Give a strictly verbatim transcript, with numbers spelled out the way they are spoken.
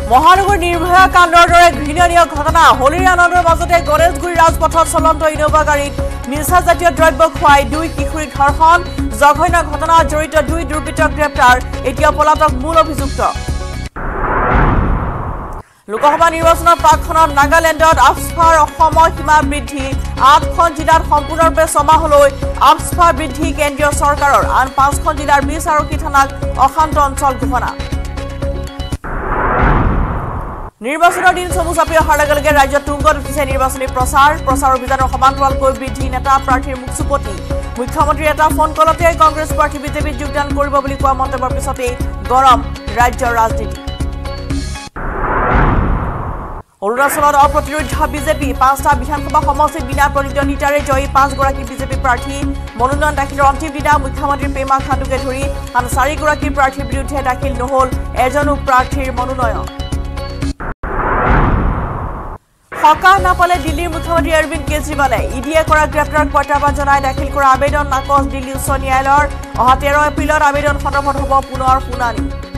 মহানগৰ নিৰ্ভয়া কাণ্ডৰ দৰে ঘৃণনীয় ঘটনা হোলীৰ আনন্দৰ মাজতে গণেশগুৰি ৰাজপথত চলন্ত ইনোভা গাড়ীত নিচাজাতীয় দ্ৰব্য খুৱাই দুই কিশোৰী ধৰ্ষণ জঘন্য ঘটনাত জড়িত দুই দুৰ্বৃত্তক গ্ৰেপ্তাৰ এতিয়া পলাতক মূল অভিযুক্ত লোকসভা নিৰ্বাচনৰ প্ৰাকখনত নাগালেণ্ডত আফস্পাৰ সময়সীমা বৃদ্ধি আঠখন জিলাত সম্পূৰ্ণৰূপে ছমাহলৈ আফস্পা বৃদ্ধি কেন্দ্ৰীয় চৰকাৰৰ আন পাঁচখন জিলাৰ বিশ আৰক্ষী থানাক অশান্ত অঞ্চল ঘোষণা নিৰ্বাচনৰ দিন চমু চাপি অহাৰ লগে লগে ৰাজ্যত তুংগত উঠিছে নিৰ্বাচনী প্ৰচাৰ প্ৰচাৰ অভিযানৰ সমান্তৰালকৈ বৃদ্ধি নেতা প্ৰাৰ্থীৰ মুখচুপতি মুখ্যমন্ত্ৰীৰ এটা ফোন কলতে কংগ্ৰেছ প্ৰাৰ্থী বিজেপিত যোগদান কৰিব বুলি কোৱা মন্তব্যৰ পিছতেই গৰম ৰাজ্যৰ ৰাজনীতি অৰুণাচলত অপ্ৰতিৰোধ বিজেপি পাঁচটা বিধানসভা সমষ্টিত বিনা প্ৰতিদ্বন্দ্বিতাৰে জয়ী পাঁচগৰাকী বিজেপি প্ৰাৰ্থী মনোনয়ন দাখিলৰ অন্তিম দিনা মুখ্যমন্ত্ৰী পেমা খাণ্ডুকে ধৰি আন চাৰিগৰাকী প্ৰাৰ্থীৰ বিৰুদ্ধে দাখিল নহল এজনো প্ৰাৰ্থীৰ মনোনয়ন সকাহ নাপালে দিল্লীৰ মুখ্যমন্ত্ৰী অৰবিন্দ কেজৰিৱালে ইডিয়ে কৰা গ্ৰেপ্তাৰক প্ৰত্যাহ্বান জনাই দাখিল কৰা আবেদন নাকচ দিল্লী উচ্চ ন্যায়ালয়ৰ অহা তেৰ এপ্ৰিলত আবেদন সন্দৰ্ভত হ'ব পুনৰ শুনানি